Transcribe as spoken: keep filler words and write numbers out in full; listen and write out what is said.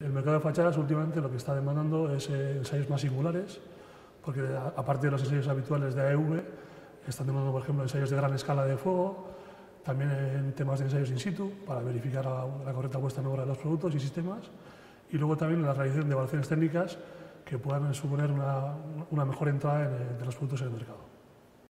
El mercado de fachadas últimamente lo que está demandando es eh, ensayos más singulares, porque aparte de los ensayos habituales de A E V, están demandando, por ejemplo, ensayos de gran escala de fuego, también en temas de ensayos in situ, para verificar la, la correcta puesta en obra de los productos y sistemas, y luego también la realización de evaluaciones técnicas que puedan suponer una, una mejor entrada en, de los productos en el mercado.